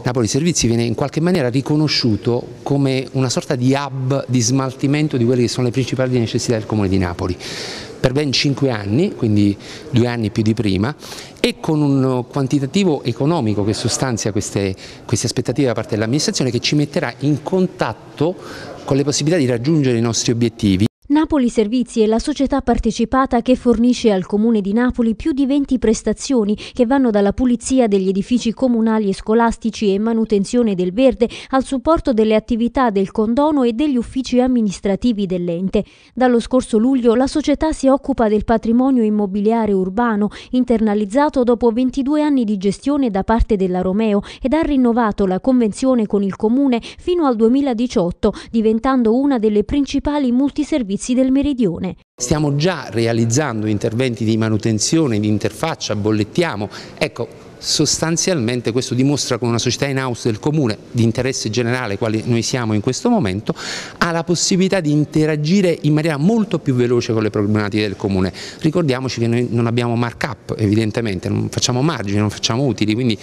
Napoli Servizi viene in qualche maniera riconosciuto come una sorta di hub di smaltimento di quelle che sono le principali necessità del Comune di Napoli. Per ben 5 anni, quindi 2 anni più di prima, e con un quantitativo economico che sostanzia queste aspettative da parte dell'amministrazione, che ci metterà in contatto con le possibilità di raggiungere i nostri obiettivi. Napoli Servizi è la società partecipata che fornisce al Comune di Napoli più di 20 prestazioni che vanno dalla pulizia degli edifici comunali e scolastici e manutenzione del verde al supporto delle attività del condono e degli uffici amministrativi dell'ente. Dallo scorso luglio la società si occupa del patrimonio immobiliare urbano, internalizzato dopo 22 anni di gestione da parte della Romeo, ed ha rinnovato la convenzione con il Comune fino al 2018, diventando una delle principali multiservizi del Meridione. Stiamo già realizzando interventi di manutenzione, di interfaccia, bollettiamo. Ecco, sostanzialmente questo dimostra come una società in house del Comune, di interesse generale, quali noi siamo in questo momento, ha la possibilità di interagire in maniera molto più veloce con le problematiche del Comune. Ricordiamoci che noi non abbiamo markup, evidentemente, non facciamo margini, non facciamo utili, quindi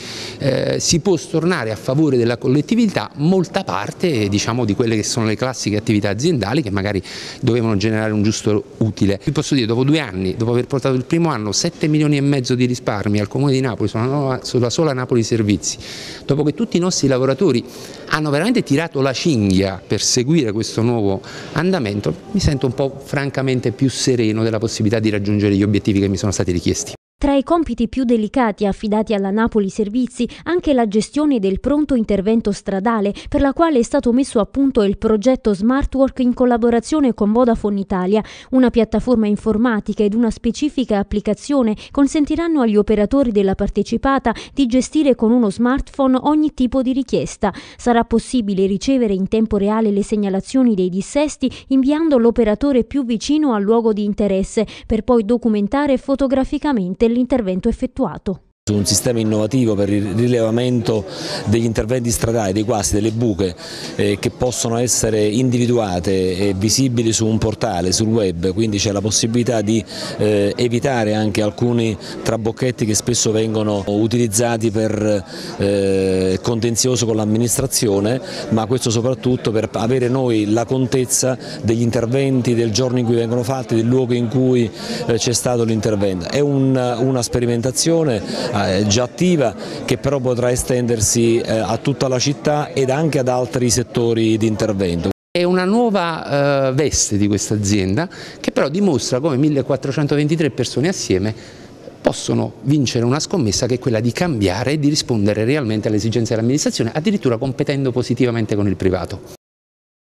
si può stornare a favore della collettività molta parte, diciamo, di quelle che sono le classiche attività aziendali che magari dovevano generare un giusto utile. Vi posso dire, dopo 2 anni, dopo aver portato il primo anno 7,5 milioni di risparmi al Comune di Napoli sulla sola Napoli Servizi, dopo che tutti i nostri lavoratori hanno veramente tirato la cinghia per seguire questo nuovo andamento, mi sento un po' francamente più sereno della possibilità di raggiungere gli obiettivi che mi sono stati richiesti. Tra i compiti più delicati affidati alla Napoli Servizi anche la gestione del pronto intervento stradale, per la quale è stato messo a punto il progetto Smartwork in collaborazione con Vodafone Italia. Una piattaforma informatica ed una specifica applicazione consentiranno agli operatori della partecipata di gestire con uno smartphone ogni tipo di richiesta. Sarà possibile ricevere in tempo reale le segnalazioni dei dissesti inviando l'operatore più vicino al luogo di interesse, per poi documentare fotograficamente l'intervento effettuato. Un sistema innovativo per il rilevamento degli interventi stradali, dei guasti, delle buche che possono essere individuate e visibili su un portale, sul web, quindi c'è la possibilità di evitare anche alcuni trabocchetti che spesso vengono utilizzati per contenzioso con l'amministrazione, ma questo soprattutto per avere noi la contezza degli interventi, del giorno in cui vengono fatti, del luogo in cui c'è stato l'intervento. È una sperimentazione già attiva, che però potrà estendersi a tutta la città ed anche ad altri settori di intervento. È una nuova veste di questa azienda, che però dimostra come 1423 persone assieme possono vincere una scommessa, che è quella di cambiare e di rispondere realmente alle esigenze dell'amministrazione, addirittura competendo positivamente con il privato.